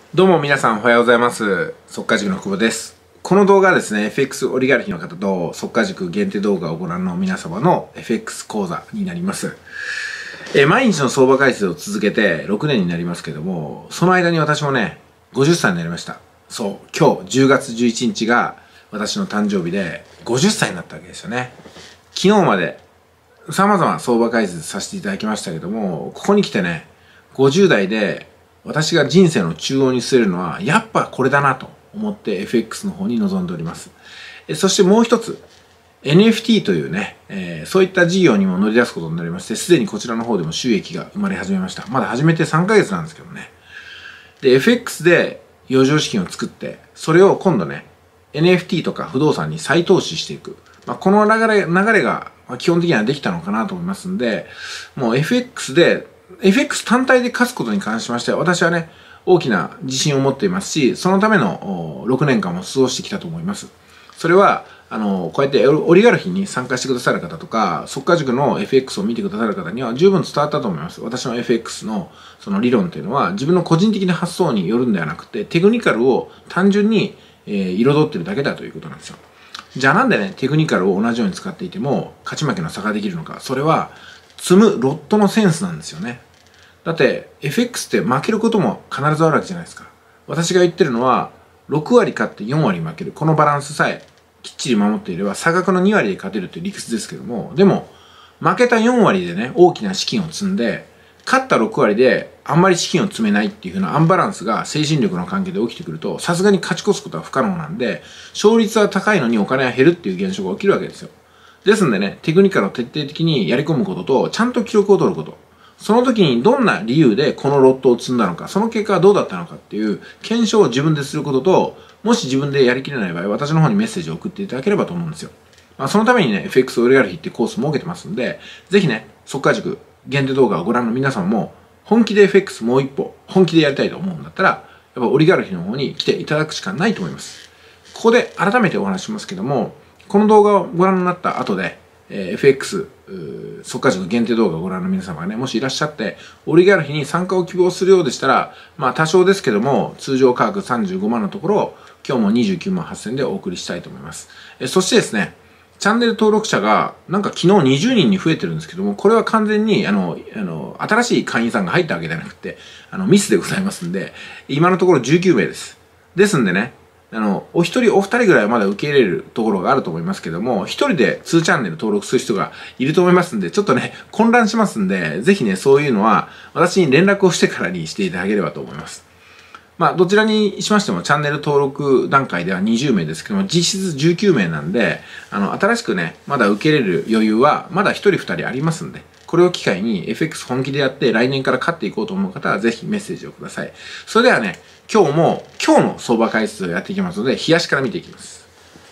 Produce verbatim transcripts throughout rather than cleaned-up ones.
どうも皆さんおはようございます。速稼塾の久保です。この動画はですね、エフエックス オリガルヒの方と速稼塾限定動画をご覧の皆様の エフエックス 講座になります。え毎日の相場解説を続けてろくねんになりますけども、その間に私もね、ごじゅっさいになりました。そう、今日じゅうがつじゅういちにちが私の誕生日でごじゅっさいになったわけですよね。昨日まで様々相場解説させていただきましたけども、ここに来てね、ごじゅうだいで私が人生の中央に据えるのはやっぱこれだなと思って エフエックス の方に臨んでおります。えそしてもう一つ エヌエフティー というね、えー、そういった事業にも乗り出すことになりまして、すでにこちらの方でも収益が生まれ始めました。まだ始めてさんかげつなんですけどね。で エフエックス で余剰資金を作って、それを今度ね エヌエフティー とか不動産に再投資していく、まあ、この流れ流れが基本的にはできたのかなと思いますんで、もう エフエックス でエフエックス 単体で勝つことに関しましては、私はね、大きな自信を持っていますし、そのためのろくねんかんも過ごしてきたと思います。それは、あの、こうやってオリガルヒに参加してくださる方とか、速稼塾の エフエックス を見てくださる方には十分伝わったと思います。私の エフエックス のその理論というのは、自分の個人的な発想によるんではなくて、テクニカルを単純に、えー、彩ってるだけだということなんですよ。じゃあなんでね、テクニカルを同じように使っていても、勝ち負けの差ができるのか。それは、積むロットのセンスなんですよね。だって エフエックス って負けることも必ずあるわけじゃないですか。私が言ってるのはろくわり勝ってよんわり負ける、このバランスさえきっちり守っていれば差額のにわりで勝てるという理屈ですけども、でも負けたよんわりでね大きな資金を積んで、勝ったろくわりであんまり資金を積めないっていう風なアンバランスが精神力の関係で起きてくると、さすがに勝ち越すことは不可能なんで、勝率は高いのにお金は減るっていう現象が起きるわけですよ。ですんでね、テクニカルを徹底的にやり込むことと、ちゃんと記録を取ること、その時にどんな理由でこのロットを積んだのか、その結果はどうだったのかっていう検証を自分ですることと、もし自分でやりきれない場合、私の方にメッセージを送っていただければと思うんですよ。まあ、そのためにね、エフエックス オリガルヒっていうコースを設けてますんで、ぜひね、速稼塾限定動画をご覧の皆さんも、本気で エフエックス もう一歩、本気でやりたいと思うんだったら、やっぱオリガルヒの方に来ていただくしかないと思います。ここで改めてお話ししますけども、この動画をご覧になった後で、エフエックス 速稼塾限定動画をご覧の皆様がね、もしいらっしゃって、オリガルヒに参加を希望するようでしたら、まあ多少ですけども、通常価格さんじゅうごまんのところ、今日もにじゅうきゅうまんはっせんでお送りしたいと思います。えそしてですね、チャンネル登録者が、なんか昨日にじゅうにんに増えてるんですけども、これは完全に、あの、あの、新しい会員さんが入ったわけではなくて、あの、ミスでございますんで、今のところじゅうきゅうめいです。ですんでね、あの、お一人お二人ぐらいはまだ受け入れるところがあると思いますけども、一人でにチャンネル登録する人がいると思いますんで、ちょっとね、混乱しますんで、ぜひね、そういうのは私に連絡をしてからにしていただければと思います。まあ、どちらにしましてもチャンネル登録段階ではにじゅうめいですけども、実質じゅうきゅうめいなんで、あの、新しくね、まだ受け入れる余裕はまだひとりふたりありますんで、これを機会に エフエックス 本気でやって来年から勝っていこうと思う方はぜひメッセージをください。それではね、今日も今日の相場解説をやっていきますので、冷やしから見ていきます。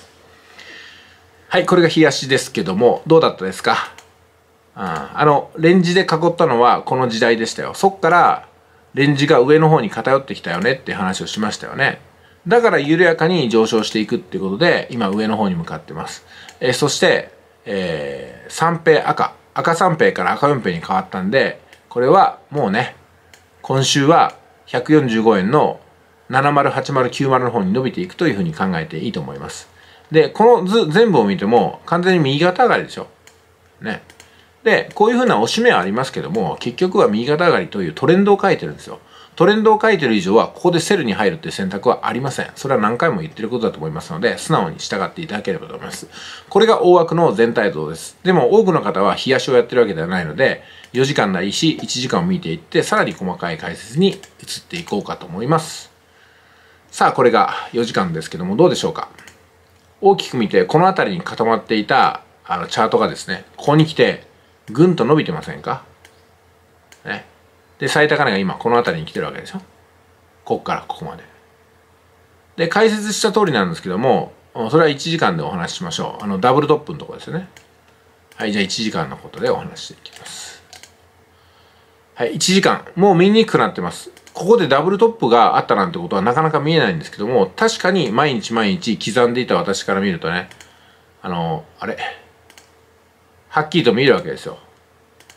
はい、これが冷やしですけども、どうだったですか？あ, あの、レンジで囲ったのはこの時代でしたよ。そっからレンジが上の方に偏ってきたよねっていう話をしましたよね。だから緩やかに上昇していくっていうことで、今上の方に向かってます。えー、そして、えー、三平赤。赤三平から赤四平に変わったんで、これはもうね、今週はひゃくよんじゅうごえんのななまるはちまるきゅうまるの方に伸びていくというふうに考えていいと思います。で、この図全部を見ても完全に右肩上がりでしょ。ね。で、こういうふうな押し目はありますけども、結局は右肩上がりというトレンドを書いてるんですよ。トレンドを書いてる以上は、ここでセルに入るっていう選択はありません。それは何回も言ってることだと思いますので、素直に従っていただければと思います。これが大枠の全体像です。でも多くの方は冷やしをやってるわけではないので、よじかんないしいちじかんを見ていって、さらに細かい解説に移っていこうかと思います。さあ、これがよじかんですけども、どうでしょうか。大きく見て、この辺りに固まっていたあのチャートがですね、ここに来て、ぐんと伸びてませんかね。で、最高値が今この辺りに来てるわけでしょ。ここからここまで。で、解説した通りなんですけども、それはいちじかんでお話ししましょう。あの、ダブルトップのところですよね。はい、じゃあいちじかんのことでお話ししていきます。はい、いちじかん。もう見にくくなってます。ここでダブルトップがあったなんてことはなかなか見えないんですけども、確かに毎日毎日刻んでいた私から見るとね、あの、あれ、はっきりと見えるわけですよ。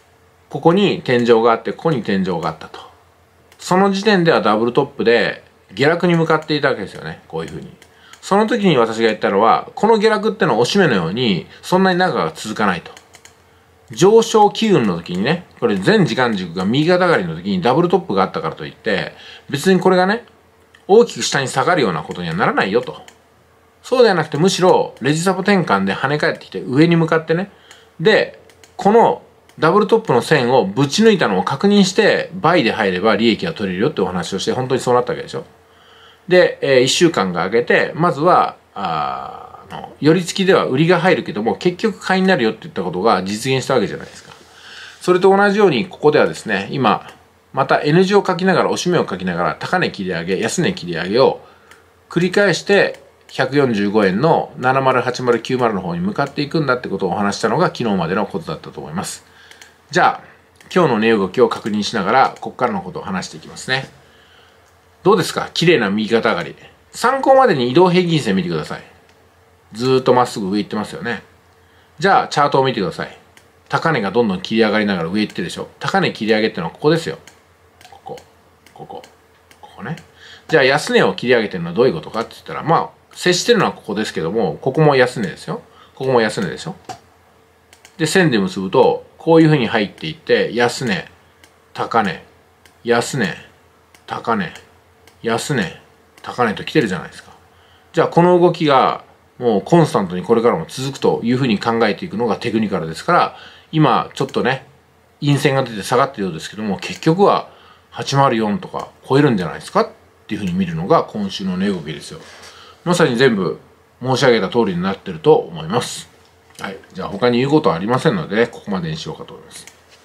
ここに天井があって、ここに天井があったと。その時点ではダブルトップで下落に向かっていたわけですよね。こういうふうに。その時に私が言ったのは、この下落ってのは押し目のように、そんなに長く続かないと。上昇機運の時にね、これ全時間軸が右肩上がりの時にダブルトップがあったからといって、別にこれがね、大きく下に下がるようなことにはならないよと。そうではなくて、むしろレジサポ転換で跳ね返ってきて上に向かってね。で、このダブルトップの線をぶち抜いたのを確認して、倍で入れば利益が取れるよってお話をして、本当にそうなったわけでしょ。で、えー、いっしゅうかんが明けて、まずは、あーあの、寄り付きでは売りが入るけども、結局買いになるよって言ったことが実現したわけじゃないですか。それと同じように、ここではですね、今、また N 字を書きながら、押し目を書きながら、高値切り上げ、安値切り上げを繰り返して、ひゃくよんじゅうごえんのななまるはちまるきゅうまるの方に向かっていくんだってことをお話したのが昨日までのことだったと思います。じゃあ、今日の値動きを確認しながら、ここからのことを話していきますね。どうですか？綺麗な右肩上がり。参考までに移動平均線見てください。ずーっとまっすぐ上行ってますよね。じゃあ、チャートを見てください。高値がどんどん切り上がりながら上行ってるでしょ。高値切り上げってのはここですよ。ここ、ここ、ここね。じゃあ、安値を切り上げてるのはどういうことかって言ったら、まあ、接してるのはここですけども、ここも安値ですよ。ここも安値でしょ。で、線で結ぶと、こういうふうに入っていって、安値、高値、安値、高値、安値、高値と来てるじゃないですか。じゃあ、この動きが、もうコンスタントにこれからも続くというふうに考えていくのがテクニカルですから、今、ちょっとね、陰線が出て下がってるようですけども、結局ははちまるよんとか超えるんじゃないですかっていうふうに見るのが今週の値動きですよ。まさに全部申し上げた通りになってると思います。はい。じゃあ他に言うことはありませんので、ね、ここまでにしようかと思います。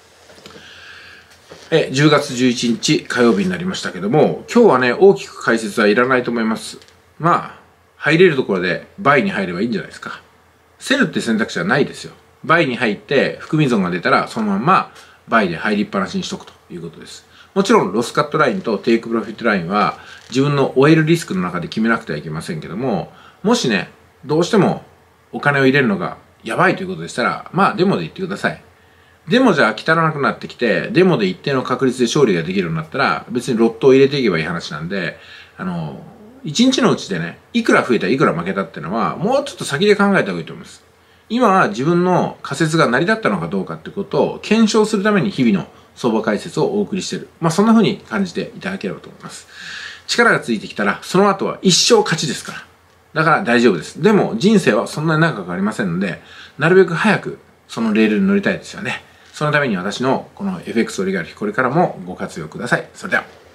え、じゅうがつじゅういちにち火曜日になりましたけども、今日はね、大きく解説はいらないと思います。まあ、入れるところで倍に入ればいいんじゃないですか。セルって選択肢はないですよ。倍に入って含み損が出たらそのまま倍で入りっぱなしにしとくということです。もちろんロスカットラインとテイクプロフィットラインは自分の終えるリスクの中で決めなくてはいけませんけども、もしね、どうしてもお金を入れるのがやばいということでしたら、まあデモで言ってください。デモじゃ飽き足らなくなってきて、デモで一定の確率で勝利ができるようになったら、別にロットを入れていけばいい話なんで、あの、一日のうちでね、いくら増えたいくら負けたっていうのは、もうちょっと先で考えた方がいいと思います。今は自分の仮説が成り立ったのかどうかってことを検証するために日々の相場解説をお送りしている。まあそんな風に感じていただければと思います。力がついてきたら、その後は一生勝ちですから。だから大丈夫です。でも人生はそんなに長くありませんので、なるべく早くそのレールに乗りたいですよね。そのために私のこの エフエックス オリガルヒ、これからもご活用ください。それでは。